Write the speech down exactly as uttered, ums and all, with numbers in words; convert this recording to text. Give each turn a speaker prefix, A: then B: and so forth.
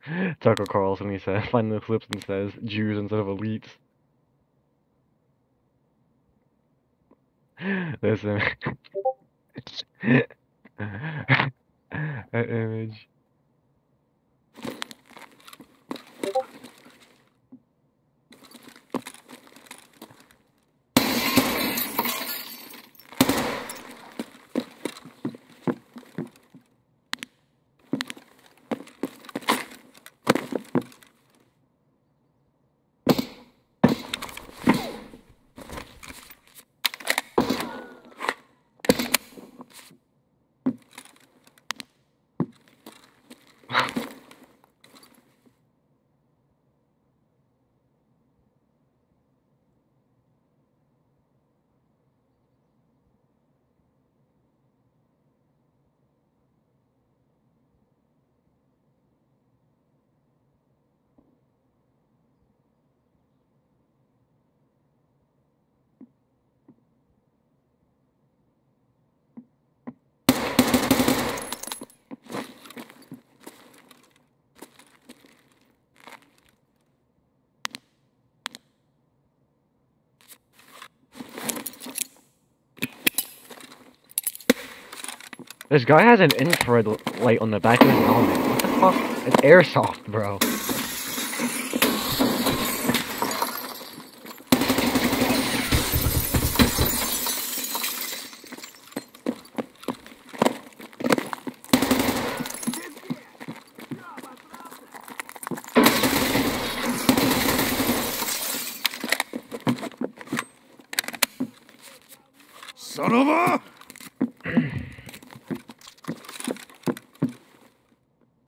A: Tucker Carlson, he said, find the clips and says Jews instead of elites. Listen. That image. This guy has an infrared light on the back of his helmet. What the fuck? It's airsoft, bro.
B: Son of a...